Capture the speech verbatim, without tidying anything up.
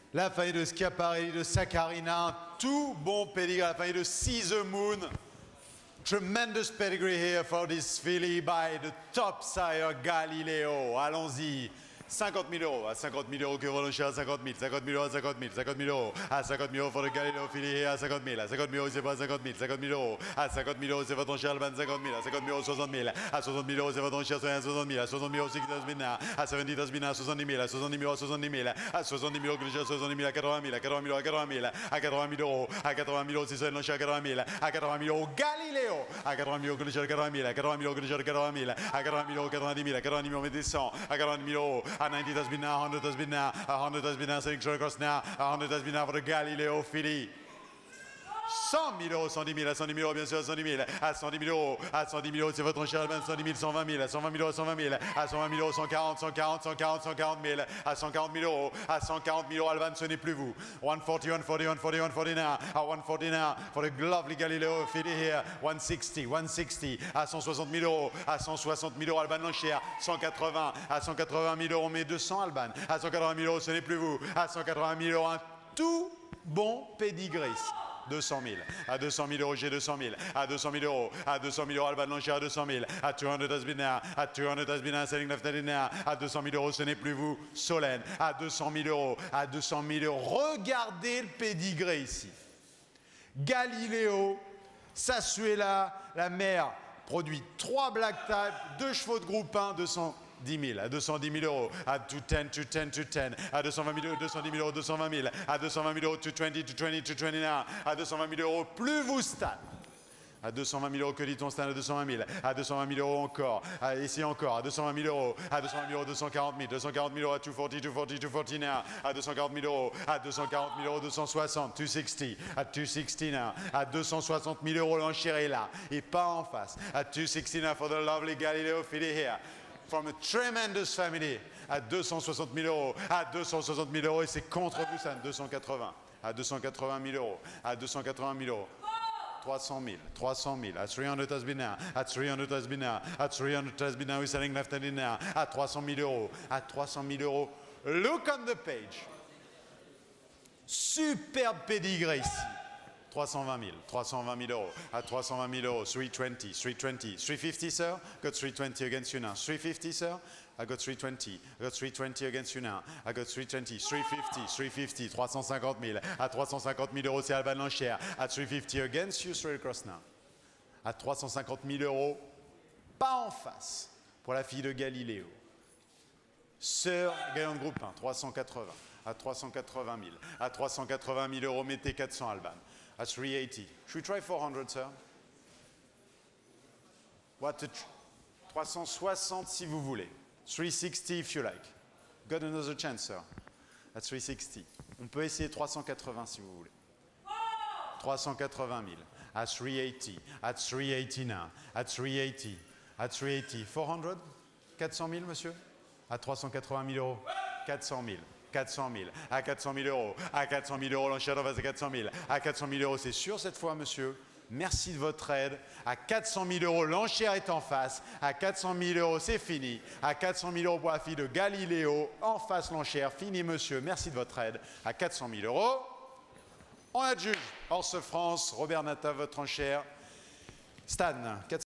La famille de Schiaparelli, de Saccharina, un tout bon pedigree. La famille de See the Moon. Tremendous pedigree here for this filly by the top sire Galileo. Allons-y. cinquante mille euros, à cinquante mille euros que relâché à cinquante mille, cinquante mille euros à cinquante mille, cinquante mille euros, à cinquante mille euros pour le Galileo filé à cinquante mille, à cinquante mille euros c'est pas cinquante mille, cinquante mille euros, à cinquante mille euros c'est votre enchère Alban cinquante mille, à cinquante mille euros soixante mille, à soixante mille euros c'est votre enchère soixante mille, à soixante mille euros c'est soixante mille, à soixante mille à soixante mille, à soixante mille euros soixante mille, à soixante mille euros que j'ai soixante mille, à quatre-vingt mille, à quatre-vingt mille euros à quatre-vingt mille, à quatre-vingt mille euros, à quatre-vingt mille euros c'est ça l'enchère à quatre-vingt mille, à quatre-vingt mille euros Galileo, à quatre-vingt mille euros que j'ai quatre-vingt mille, à quatre-vingt mille euros que j'ai quatre-vingt mille, à quatre-vingt mille euros quatre-vingt-dix mille, à quatre-vingt-dix mille euros mettez cent, à quatre-vingt mille euros, à ninety has been now, one hundred has been now, one hundred has been now, saying across now, one hundred has been now for the Galileo filly. cent mille euros, cent dix mille, à cent dix mille euros, bien sûr, à cent dix mille, à cent dix mille euros, à cent dix mille euros, c'est votre enchère Alban, cent dix mille, cent vingt mille, à cent vingt mille euros, cent vingt mille, à cent vingt mille euros, cent quarante, cent quarante, cent quarante, cent quarante mille, à cent quarante mille euros, à cent quarante mille euros, Alban, ce n'est plus vous. one forty, one forty, one forty, one forty now, à one forty now, for the lovely Galileo filly here, one sixty, one sixty, à cent soixante mille euros, à cent soixante mille euros, Alban l'enchère, cent quatre-vingts, à cent quatre-vingt mille euros, mais deux cents, Alban, à cent quatre-vingt mille euros, ce n'est plus vous, à cent quatre-vingt mille euros, un tout bon pédigré. deux cent mille, à deux cent mille euros, j'ai deux cent mille, à deux cent mille euros, à deux cent mille euros, Alban l'enchère à deux cent mille, à two hundred has been now, à two hundred has been now, selling left handed now, à deux cent mille euros, ce n'est plus vous, Solène, à deux cent mille euros, à deux cent mille euros, regardez le pédigré ici. Galileo, Sassuela, la mère produit trois black type, deux chevaux de groupe un, deux cent dix mille, à deux cent dix mille euros, à two ten, two ten, two ten, à deux cent vingt mille euros, deux cent dix mille euros, deux cent vingt mille, à deux cent vingt mille euros, two twenty, two twenty, two twenty now, à deux cent vingt mille euros, plus vous Stan. À deux cent vingt mille euros, que dit-on Stan, à deux cent vingt mille, à deux cent vingt mille euros encore, à, ici encore, à deux cent vingt mille euros, à deux cent vingt mille euros, deux cent quarante mille, deux cent quarante mille euros, à two forty, two forty, two forty now, à deux cent quarante mille euros, à deux cent quarante mille euros, deux cent soixante, two sixty, à two sixty now, à deux cent soixante mille euros, l'enchère est là, et pas en face, à two sixty now for the lovely Galileo filly here. From a tremendous family, à deux cent soixante mille euros, à deux cent soixante mille euros, et c'est contre vous, ça, deux cent quatre-vingts, à deux cent quatre-vingt mille euros, à deux cent quatre-vingt mille euros, trois cent mille, trois cent mille, à three hundred has been now, à three hundred has been now, à three hundred has been now, we're selling left-handed now, à trois cent mille euros, à trois cent mille euros, look on the page. Superbe pédigré ici. trois cent vingt mille, trois cent vingt mille euros, à trois cent vingt mille euros, three twenty, three twenty, three fifty, sir, got three twenty against you now, three fifty, sir, I got three twenty, I got three twenty against you now, I got three twenty, three fifty, three fifty, trois cent cinquante mille, à trois cent cinquante mille euros, c'est Alban l'enchère, à three fifty against you, straight across now, à trois cent cinquante mille euros, pas en face, pour la fille de Galileo, sœur, gagnant de groupe un, trois cent quatre-vingts, à trois cent quatre-vingt mille, à trois cent quatre-vingt mille euros, mettez quatre cents Alban. À three eighty. Should we try four hundred, sir? What? trois cent soixante si vous voulez. three sixty if you like. Got another chance, sir. At three sixty. On peut essayer trois cent quatre-vingts si vous voulez. trois cent quatre-vingt mille. At three eighty. At three eighty now. At three eighty. At three eighty. four hundred? quatre cent mille, monsieur? À trois cent quatre-vingt mille euros. quatre cent mille. quatre cent mille, à quatre cent mille euros, à quatre cent mille euros, l'enchère en face à quatre cent mille, à quatre cent mille euros, c'est sûr cette fois, monsieur. Merci de votre aide. À quatre cent mille euros, l'enchère est en face. À quatre cent mille euros, c'est fini. À quatre cent mille euros pour la fille de Galileo, en face l'enchère, fini, monsieur. Merci de votre aide. À quatre cent mille euros, on adjuge. Orse France, Robert Nata, votre enchère. Stan,